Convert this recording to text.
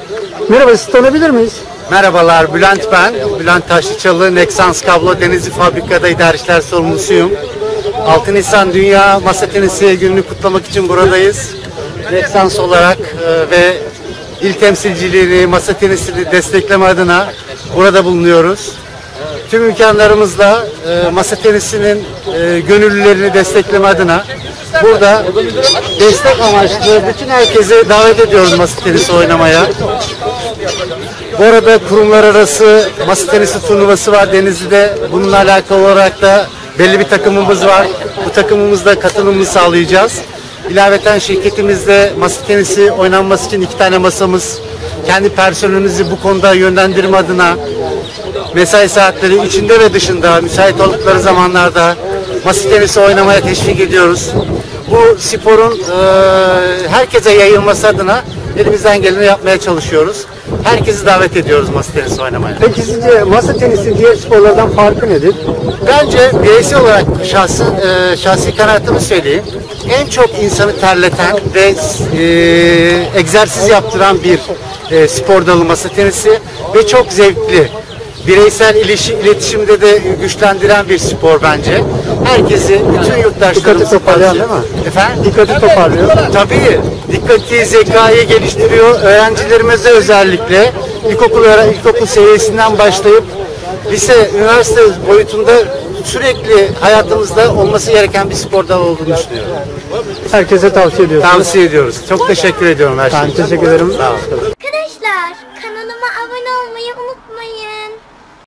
Merhaba, sizi tanıyabilir miyiz? Merhabalar, Bülent ben. Bülent Taşlıçalı, Nexans Kablo Denizli Fabrika'da idari işler sorumlusuyum. 6 Nisan Dünya Masa Tenisi Günü'nü kutlamak için buradayız. Nexans olarak ve il temsilciliğini, masa tenisini destekleme adına burada bulunuyoruz. Tüm imkanlarımızla masa tenisinin gönüllülerini destekleme adına burada destek amaçlı bütün herkesi davet ediyoruz masa tenisi oynamaya. Bu arada kurumlar arası masa tenisi turnuvası var Denizli'de. Bununla alakalı olarak da belli bir takımımız var. Bu takımımızda katılımımızı sağlayacağız. İlaveten şirketimizde masa tenisi oynanması için 2 tane masamız, kendi personelimizi bu konuda yönlendirme adına mesai saatleri içinde ve dışında müsait oldukları zamanlarda masa tenisi oynamaya teşvik ediyoruz. Bu sporun herkese yayılması adına elimizden geleni yapmaya çalışıyoruz. Herkesi davet ediyoruz masa tenisi oynamaya. Peki sizce masa tenisi diğer sporlardan farkı nedir? Bence bireysel olarak şahsi kanaatımı söyleyeyim. En çok insanı terleten ve egzersiz yaptıran bir spor dalı masa tenisi ve çok zevkli. Bireysel iletişimde de güçlendiren bir spor bence. Herkesi, bütün yurttaşlarımızı Dikkati toparlayan değil mi? Efendim? Dikkati toparlıyor. Tabii. Dikkati, zekayı geliştiriyor. Öğrencilerimize özellikle ilkokul seviyesinden başlayıp lise, üniversite boyutunda sürekli hayatımızda olması gereken bir spor dalı olduğunu düşünüyorum. Herkese tavsiye ediyorsunuz. Tavsiye ediyoruz. Çok teşekkür ediyorum her şey Ben için. teşekkür ederim. Sağ olun.